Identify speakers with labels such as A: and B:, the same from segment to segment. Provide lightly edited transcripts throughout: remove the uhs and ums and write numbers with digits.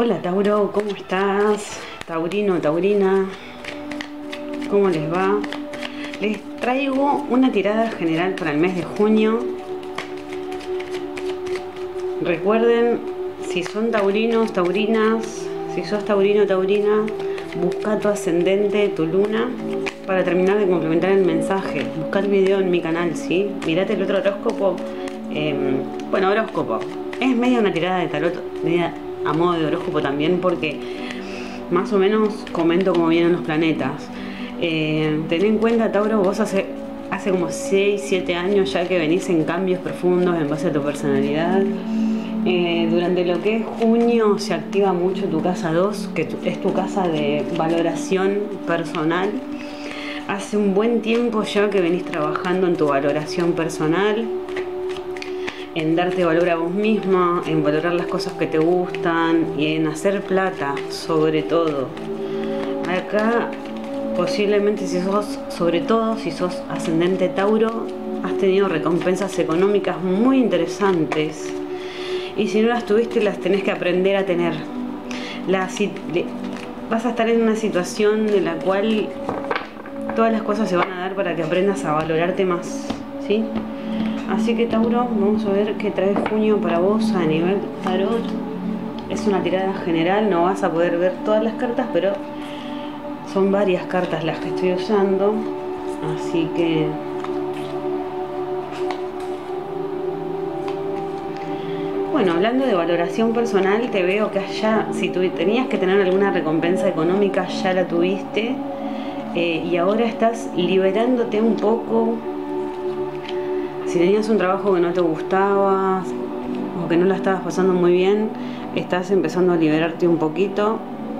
A: Hola Tauro, ¿cómo estás? Taurino, Taurina, ¿cómo les va? Les traigo una tirada general para el mes de junio. Recuerden, si son taurinos, taurinas, si sos taurino, taurina, busca tu ascendente, tu luna, para terminar de complementar el mensaje. Busca el video en mi canal, ¿sí? Mirate el otro horóscopo. Bueno, horóscopo. Es medio una tirada de tarot, media a modo de horóscopo también, porque más o menos comento cómo vienen los planetas. Ten en cuenta, Tauro, vos hace como 6-7 años ya que venís en cambios profundos en base a tu personalidad. Durante lo que es junio se activa mucho tu casa 2, que es tu casa de valoración personal. Hace un buen tiempo ya que venís trabajando en tu valoración personal, en darte valor a vos misma, en valorar las cosas que te gustan y en hacer plata, sobre todo. Acá posiblemente, sobre todo si sos ascendente Tauro, has tenido recompensas económicas muy interesantes, y si no las tuviste, las tenés que aprender a tener. Vas a estar en una situación en la cual todas las cosas se van a dar para que aprendas a valorarte más, ¿sí? Así que Tauro, vamos a ver qué trae junio para vos a nivel tarot. Es una tirada general, no vas a poder ver todas las cartas, pero son varias cartas las que estoy usando. Así que bueno, hablando de valoración personal, te veo que allá, si tú tenías que tener alguna recompensa económica, ya la tuviste, y ahora estás liberándote un poco. Si tenías un trabajo que no te gustaba o que no la estabas pasando muy bien, estás empezando a liberarte un poquito.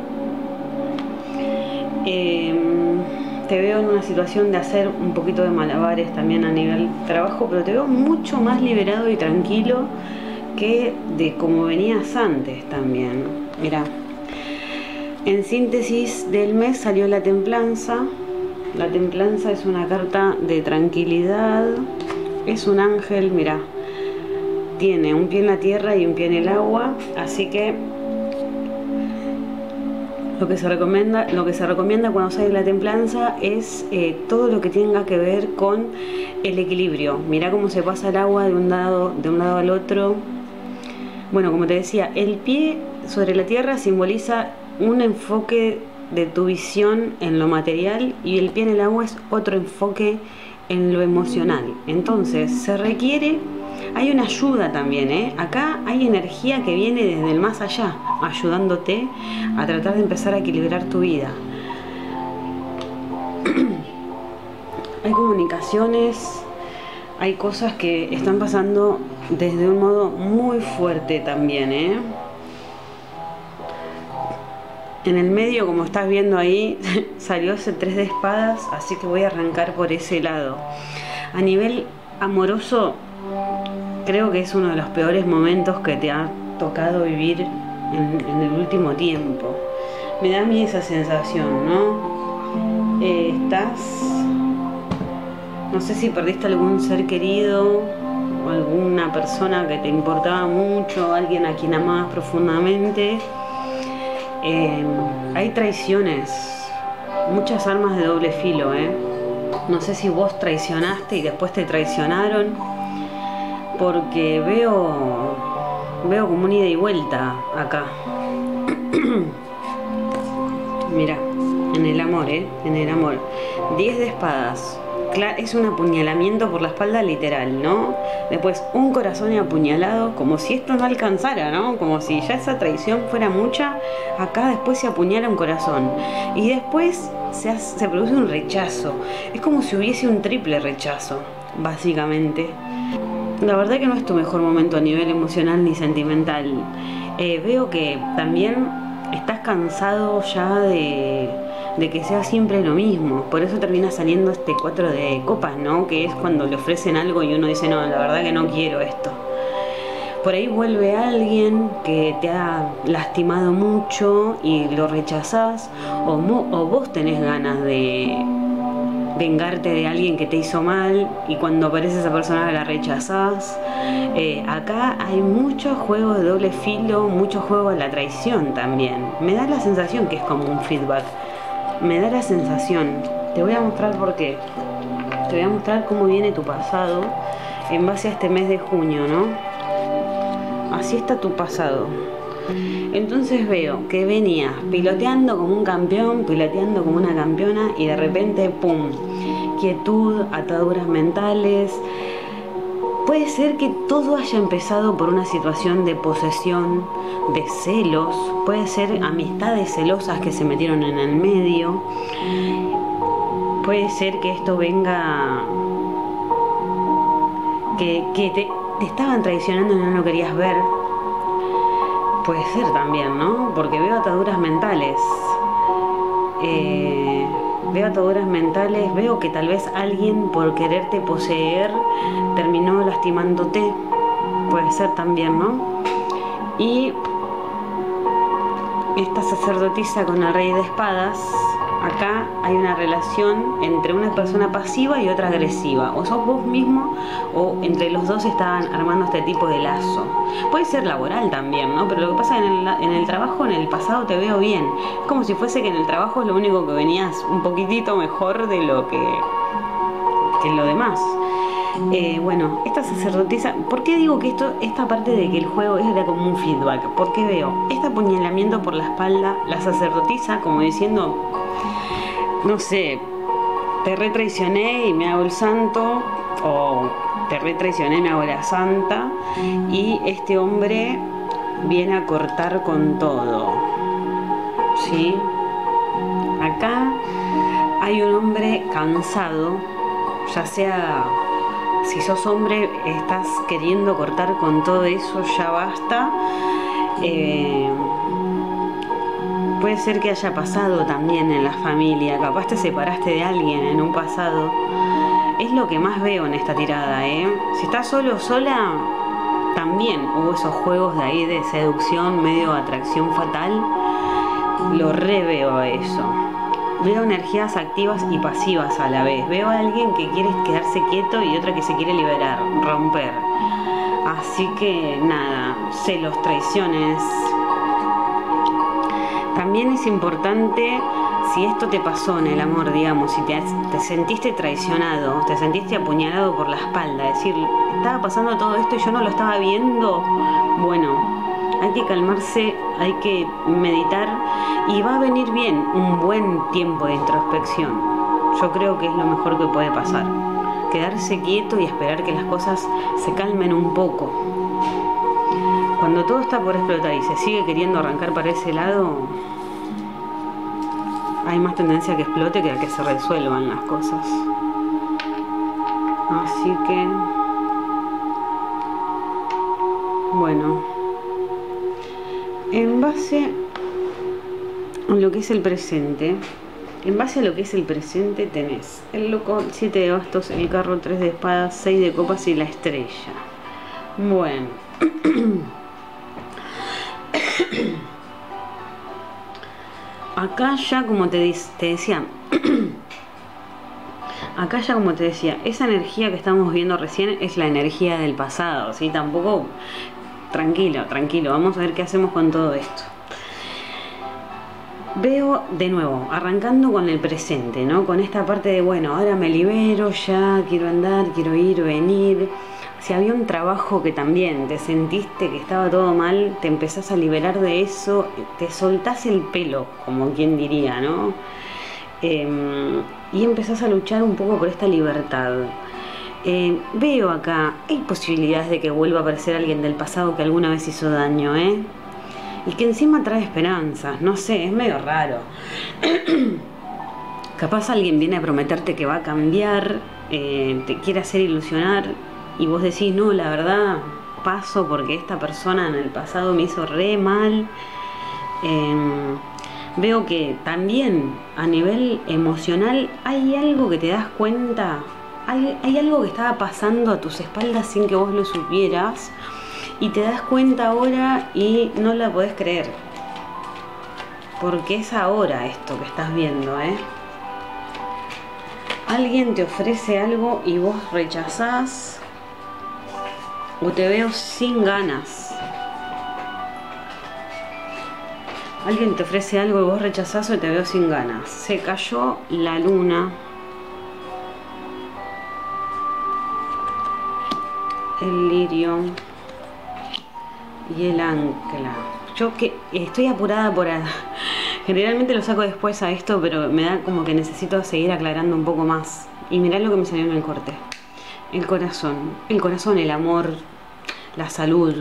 A: Te veo en una situación de hacer un poquito de malabares también a nivel trabajo, pero te veo mucho más liberado y tranquilo que de como venías antes también. Mira, en síntesis del mes salió la templanza. La templanza es una carta de tranquilidad. Es un ángel, mira, tiene un pie en la tierra y un pie en el agua, así que lo que se recomienda cuando sale la templanza es todo lo que tenga que ver con el equilibrio. Mira cómo se pasa el agua de un lado al otro. Bueno, como te decía, el pie sobre la tierra simboliza un enfoque de tu visión en lo material, y el pie en el agua es otro enfoque en lo emocional. Entonces se requiere, hay una ayuda también, acá hay energía que viene desde el más allá, ayudándote a tratar de empezar a equilibrar tu vida. Hay comunicaciones, hay cosas que están pasando desde un modo muy fuerte también, En el medio, como estás viendo ahí, salió ese 3 de espadas, así que voy a arrancar por ese lado. A nivel amoroso, creo que es uno de los peores momentos que te ha tocado vivir en el último tiempo. Me da a mí esa sensación, ¿no? No sé si perdiste algún ser querido o alguna persona que te importaba mucho, alguien a quien amabas profundamente. Hay traiciones, muchas armas de doble filo, No sé si vos traicionaste y después te traicionaron, porque veo como un ida y vuelta acá. Mira, en el amor, en el amor. 10 de espadas. Es un apuñalamiento por la espalda literal, ¿no? Después un corazón apuñalado, como si esto no alcanzara, ¿no? Como si ya esa traición fuera mucha. Acá después se apuñala un corazón. Y después se produce un rechazo. Es como si hubiese un triple rechazo, básicamente. La verdad que no es tu mejor momento a nivel emocional ni sentimental. Veo que también estás cansado ya de que sea siempre lo mismo. Por eso termina saliendo este 4 de copas, ¿no? Que es cuando le ofrecen algo y uno dice, no, la verdad que no quiero esto. Por ahí vuelve alguien que te ha lastimado mucho y lo rechazás, o vos tenés ganas de vengarte de alguien que te hizo mal y cuando aparece esa persona la rechazás. Acá hay mucho juego de doble filo, mucho juego de la traición también. Me da la sensación que es como un feedback. Me da la sensación. Te voy a mostrar por qué. Te voy a mostrar cómo viene tu pasado en base a este mes de junio, ¿no? Así está tu pasado. Entonces veo que venías piloteando como un campeón, piloteando como una campeona y de repente, ¡pum! Quietud, ataduras mentales. Puede ser que todo haya empezado por una situación de posesión, de celos. Puede ser amistades celosas que se metieron en el medio. Puede ser que esto venga... que te estaban traicionando y no lo querías ver. Puede ser también, ¿no? Porque veo ataduras mentales. Veo ataduras mentales. Veo que tal vez alguien por quererte poseer terminó lastimándote. Puede ser también, ¿no? Y esta sacerdotisa con el rey de espadas. Acá hay una relación entre una persona pasiva y otra agresiva. O sos vos mismo o entre los dos estaban armando este tipo de lazo. Puede ser laboral también, ¿no? Pero lo que pasa es que en el trabajo, en el pasado te veo bien. Es como si fuese que en el trabajo es lo único que venías un poquitito mejor de lo que lo demás. Bueno, esta sacerdotisa, ¿por qué digo que esta parte de que el juego era como un feedback? Porque veo este apuñalamiento por la espalda, la sacerdotisa como diciendo, no sé, te retraicioné y me hago el santo, o te retraicioné y me hago la santa, y este hombre viene a cortar con todo, ¿sí? Acá hay un hombre cansado, ya sea... Si sos hombre, estás queriendo cortar con todo eso, ya basta. Puede ser que haya pasado también en la familia. Capaz te separaste de alguien en un pasado. Es lo que más veo en esta tirada, ¿eh? Si estás solo o sola, también hubo esos juegos de ahí de seducción, medio atracción fatal. Lo reveo a eso. Veo energías activas y pasivas a la vez. Veo a alguien que quiere quedarse quieto y otra que se quiere liberar, romper. Así que nada, celos, traiciones. También es importante, si esto te pasó en el amor, digamos, si te sentiste traicionado, te sentiste apuñalado por la espalda, es decir, estaba pasando todo esto y yo no lo estaba viendo, bueno, hay que calmarse, hay que meditar y va a venir bien un buen tiempo de introspección. Yo creo que es lo mejor que puede pasar. Quedarse quieto y esperar que las cosas se calmen un poco. Cuando todo está por explotar y se sigue queriendo arrancar para ese lado, hay más tendencia a que explote que a que se resuelvan las cosas. Así que... bueno, en base a lo que es el presente, tenés el loco, el 7 de bastos, el carro, 3 de espadas, 6 de copas y la estrella. Bueno. Acá ya como te decía, esa energía que estamos viendo recién es la energía del pasado, ¿sí? Tampoco... Tranquilo, vamos a ver qué hacemos con todo esto. Veo de nuevo, arrancando con el presente, ¿no? Con esta parte de, bueno, ahora me libero, ya quiero andar, quiero ir, venir. Si había un trabajo que también te sentiste que estaba todo mal, te empezás a liberar de eso, te soltás el pelo, como quien diría, ¿no? Y empezás a luchar un poco por esta libertad. Veo acá, hay posibilidades de que vuelva a aparecer alguien del pasado que alguna vez hizo daño, ¿eh? Y que encima trae esperanzas, no sé, es medio raro. Capaz alguien viene a prometerte que va a cambiar, te quiere hacer ilusionar y vos decís, no, la verdad, paso porque esta persona en el pasado me hizo re mal. Veo que también a nivel emocional hay algo que te das cuenta. Hay algo que estaba pasando a tus espaldas sin que vos lo supieras y te das cuenta ahora y no la podés creer. Porque es ahora esto que estás viendo, ¿eh? Alguien te ofrece algo y vos rechazás, o te veo sin ganas. Alguien te ofrece algo y vos rechazás o te veo sin ganas. Se cayó la luna. El lirio y el ancla. Yo que estoy apurada por... Generalmente lo saco después a esto, pero me da como que necesito seguir aclarando un poco más. Y mirá lo que me salió en el corte. El corazón, el amor, la salud.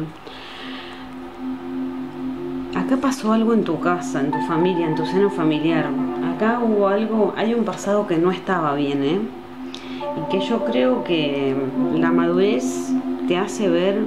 A: Acá pasó algo en tu casa, en tu familia, en tu seno familiar. Acá hubo algo, hay un pasado que no estaba bien, ¿eh? Y que yo creo que la madurez te hace ver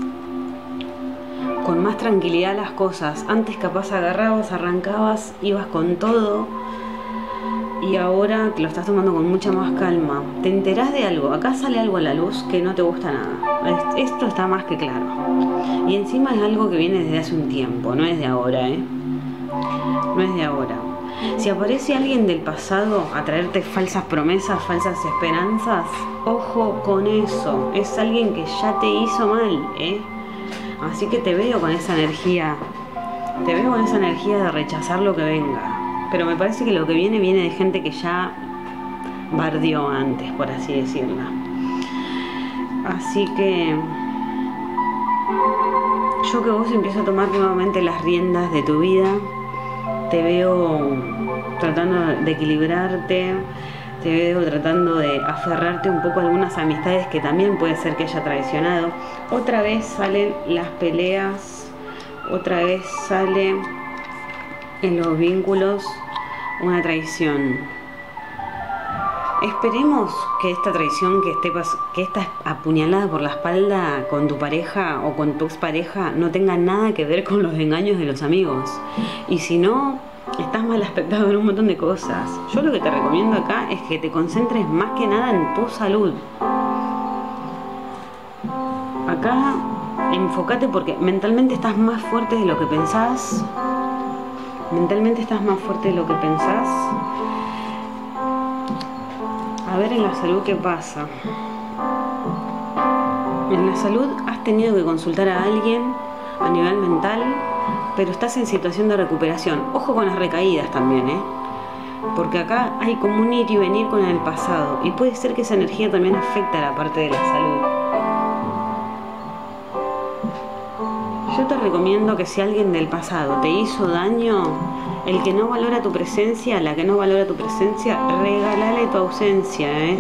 A: con más tranquilidad las cosas. Antes capaz agarrabas, arrancabas, ibas con todo, y ahora te lo estás tomando con mucha más calma. Te enterás de algo, acá sale algo a la luz que no te gusta nada. Esto está más que claro. Y encima es algo que viene desde hace un tiempo, no es de ahora, ¿eh? No es de ahora. Si aparece alguien del pasado a traerte falsas promesas, falsas esperanzas, ojo con eso. Es alguien que ya te hizo mal, ¿eh? Así que te veo con esa energía. Te veo con esa energía de rechazar lo que venga. Pero me parece que lo que viene de gente que ya bardeó antes, por así decirlo. Así que yo que vos empiezo a tomar nuevamente las riendas de tu vida. Te veo tratando de equilibrarte. Te veo tratando de aferrarte un poco a algunas amistades que también puede ser que haya traicionado. Otra vez salen las peleas. Otra vez sale en los vínculos una traición. Esperemos que esta traición, que esta apuñalada por la espalda con tu pareja o con tu expareja no tenga nada que ver con los engaños de los amigos. Y si no, estás mal aspectado en un montón de cosas. Yo lo que te recomiendo acá es que te concentres más que nada en tu salud. Acá enfócate porque mentalmente estás más fuerte de lo que pensás. Mentalmente estás más fuerte de lo que pensás. A ver en la salud qué pasa. En la salud has tenido que consultar a alguien a nivel mental, pero estás en situación de recuperación. Ojo con las recaídas también, ¿eh? Porque acá hay como un ir y venir con el pasado. Y puede ser que esa energía también afecte a la parte de la salud. Yo te recomiendo que si alguien del pasado te hizo daño, el que no valora tu presencia, la que no valora tu presencia, regálale tu ausencia, ¿eh?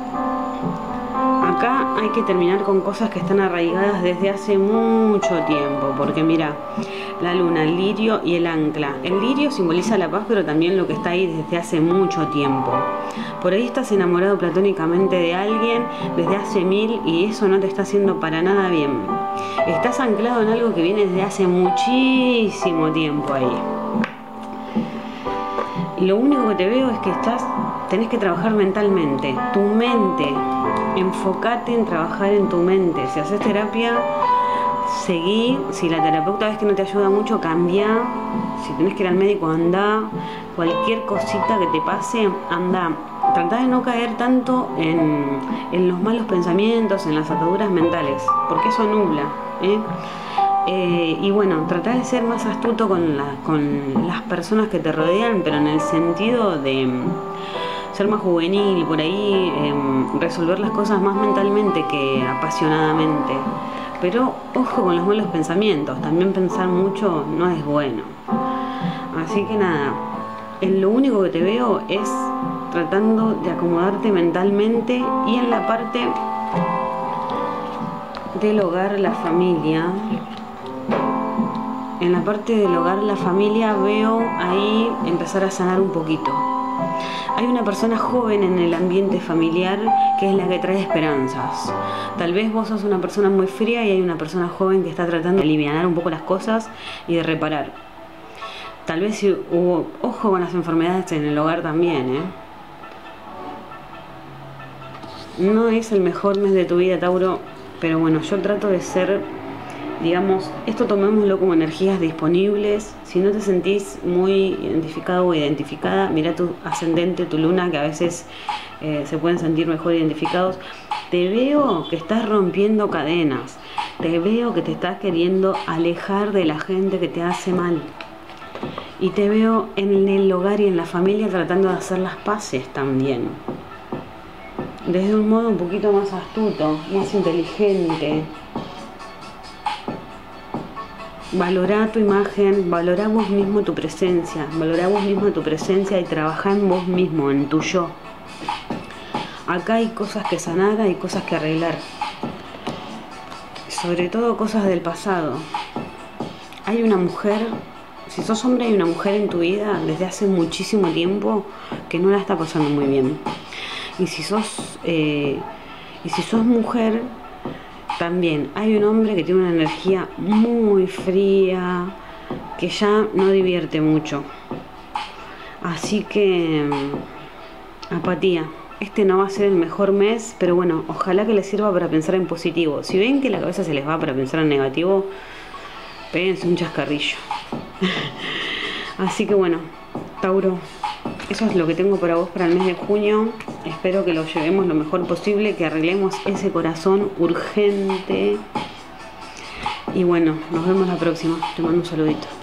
A: Acá hay que terminar con cosas que están arraigadas desde hace mucho tiempo, porque mira, la luna, el lirio y el ancla. El lirio simboliza la paz, pero también lo que está ahí desde hace mucho tiempo. Por ahí estás enamorado platónicamente de alguien desde hace 1000 y eso no te está haciendo para nada bien. Estás anclado en algo que viene desde hace muchísimo tiempo ahí. Lo único que te veo es que tenés que trabajar mentalmente, tu mente. Enfócate en trabajar en tu mente. Si haces terapia, seguí. Si la terapeuta ves que no te ayuda mucho, cambia. Si tenés que ir al médico, anda. Cualquier cosita que te pase, anda. Tratá de no caer tanto en los malos pensamientos, en las ataduras mentales, porque eso nubla, ¿eh? Y bueno, tratá de ser más astuto con las personas que te rodean, pero en el sentido de ser más juvenil, por ahí resolver las cosas más mentalmente que apasionadamente. Pero ojo con los malos pensamientos, también pensar mucho no es bueno. Así que nada, lo único que te veo es tratando de acomodarte mentalmente y en la parte del hogar, la familia. En la parte del hogar, la familia, veo ahí empezar a sanar un poquito. Hay una persona joven en el ambiente familiar que es la que trae esperanzas. Tal vez vos sos una persona muy fría y hay una persona joven que está tratando de alivianar un poco las cosas y de reparar. Tal vez si hubo... Ojo con las enfermedades en el hogar también, ¿eh? No es el mejor mes de tu vida, Tauro, pero bueno, yo trato de ser digamos, esto tomémoslo como energías disponibles. Si no te sentís muy identificado o identificada, mira tu ascendente, tu luna, que a veces se pueden sentir mejor identificados. Te veo que estás rompiendo cadenas, te veo que te estás queriendo alejar de la gente que te hace mal, y te veo en el hogar y en la familia tratando de hacer las paces también, desde un modo un poquito más astuto, más inteligente. Valorá tu imagen, valorá vos mismo tu presencia, valorá vos mismo tu presencia y trabajá en vos mismo, en tu yo. Acá hay cosas que sanar, hay cosas que arreglar, sobre todo cosas del pasado. Hay una mujer, si sos hombre, hay una mujer en tu vida desde hace muchísimo tiempo que no la está pasando muy bien. Y si sos mujer, también hay un hombre que tiene una energía muy fría, que ya no divierte mucho. Así que apatía. Este no va a ser el mejor mes, pero bueno, ojalá que les sirva para pensar en positivo. Si ven que la cabeza se les va para pensar en negativo, péguense un chascarrillo. Así que bueno, Tauro, eso es lo que tengo para vos para el mes de junio. Espero que lo llevemos lo mejor posible, que arreglemos ese corazón urgente. Y bueno, nos vemos la próxima. Te mando un saludito.